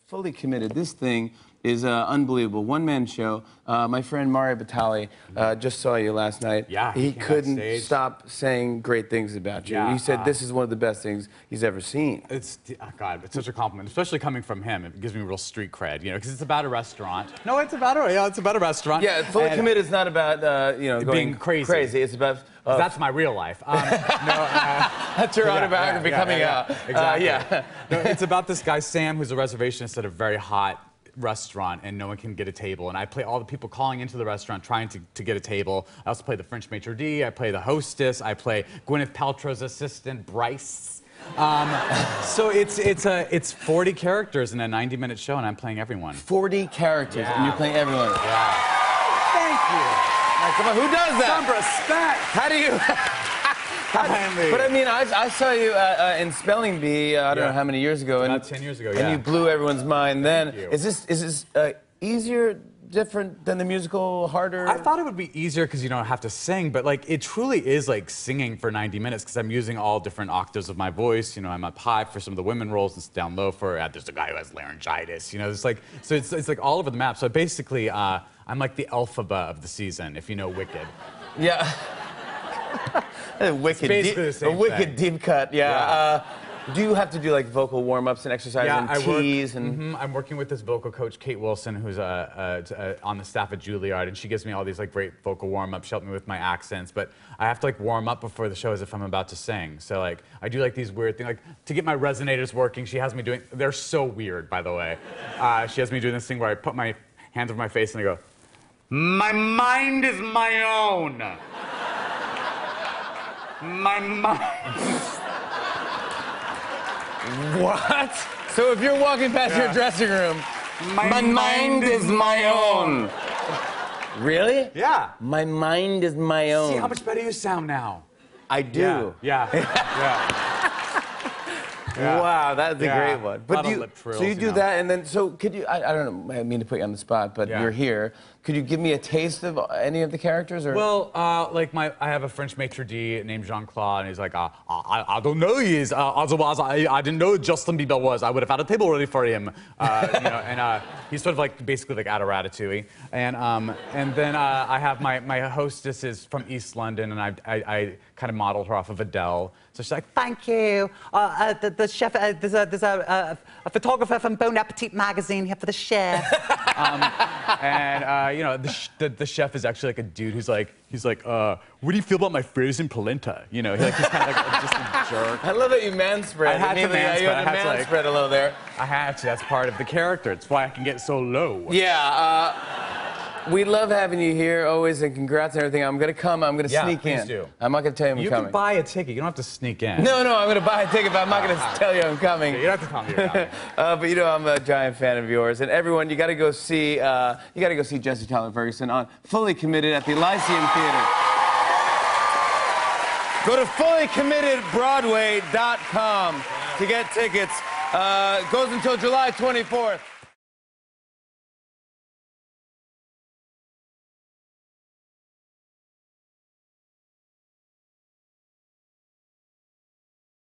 Fully Committed. This thing is unbelievable. One-man show. My friend Mario Batali just saw you last night. Yeah, he couldn't stop saying great things about you. Yeah, he said this is one of the best things he's ever seen. It's God, it's such a compliment, especially coming from him. It gives me real street cred, you know, because it's about a restaurant. No, it's about a restaurant. Yeah, Fully Committed is not about you know, going being crazy. It's about that's my real life. that's your autobiography coming out. Exactly. No, it's about this guy Sam, who's a reservationist at a very hot restaurant, and no one can get a table, and I play all the people calling into the restaurant trying to get a table. I also play the French maitre d', I play the hostess, I play Gwyneth Paltrow's assistant Bryce. So it's 40 characters in a 90-minute show, and I'm playing everyone. 40 characters, and you're playing everyone. Yeah. Thank you. Right, come on, who does that? Some respect. How do you? But I mean, I saw you in Spelling Bee. I don't know how many years ago. About 10 years ago. And you blew everyone's mind then. Thank you. Is this easier, different than the musical, harder? I thought it would be easier because you don't have to sing, but like it truly is like singing for 90 minutes because I'm using all different octaves of my voice. You know, I'm up high for some of the women roles, it's down low for there's a guy who has laryngitis. You know, it's like it's like all over the map. So basically, I'm like the Elphaba of the season, if you know Wicked. Yeah. A wicked deep cut, yeah. Do you have to do like vocal warm-ups and exercises and tease? I'm working with this vocal coach, Kate Wilson, who's on the staff at Juilliard, and she gives me all these like great vocal warm-ups. She helped me with my accents, but I have to like warm up before the show as if I'm about to sing. So like I do like these weird things, like to get my resonators working. She has me doing. They're so weird, by the way. She has me doing this thing where I put my hands over my face and I go, "My mind is my own. My mind." What? So if you're walking past your dressing room, my mind is my own. Really? Yeah. My mind is my own. See how much better you sound now. I do. Yeah. Yeah. Wow, that's a great one. But so you do that, and then could you? I don't know. I mean to put you on the spot, but you're here. Could you give me a taste of any of the characters? Or? Well, like I have a French maitre d' named Jean-Claude, and he's like, I don't know he is. Otherwise, I didn't know who Justin Bieber was. I would have had a table ready for him. You know, and he's sort of like basically like out of Ratatouille. And then I have my hostess is from East London, and I kind of modeled her off of Adele. So she's like, thank you. The chef, there's a photographer from Bon Appetit magazine here for the chef. You know, the chef is actually like a dude who's like, what do you feel about my frozen polenta? You know, he's kind of like just a jerk. I love that you manspread. I had to manspread. You had to manspread a little there. I had to. That's part of the character. It's why I can get so low. Yeah. We love having you here always, and congrats on everything. I'm going to come. I'm going to sneak in. Do. I'm not going to tell you I'm coming. You can buy a ticket. You don't have to sneak in. No, I'm going to buy a ticket, but I'm not going to tell you I'm coming. You don't have to tell me you're coming. But you know, I'm a giant fan of yours, and everyone, you got to go see. Jesse Tyler Ferguson on Fully Committed at the Lyceum Theater. Go to fullycommittedbroadway.com to get tickets. Goes until July 24th.